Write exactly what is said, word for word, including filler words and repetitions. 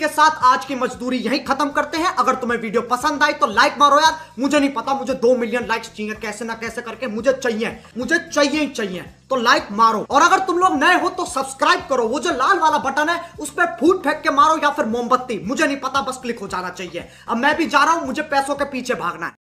के साथ आज की मजदूरी यहीं खत्म करते हैं। अगर तुम्हें वीडियो पसंद आई तो लाइक मारो यार। मुझे नहीं पता, मुझे दो मिलियन लाइक्स चाहिए, कैसे ना कैसे करके मुझे चाहिए, मुझे चाहिए ही चाहिए। तो लाइक मारो, और अगर तुम लोग नए हो तो सब्सक्राइब करो। वो जो लाल वाला बटन है उस पर फूट फेंक के मारो या फिर मोमबत्ती, मुझे नहीं पता, बस क्लिक हो जाना चाहिए। अब मैं भी जा रहा हूं, मुझे पैसों के पीछे भागना है।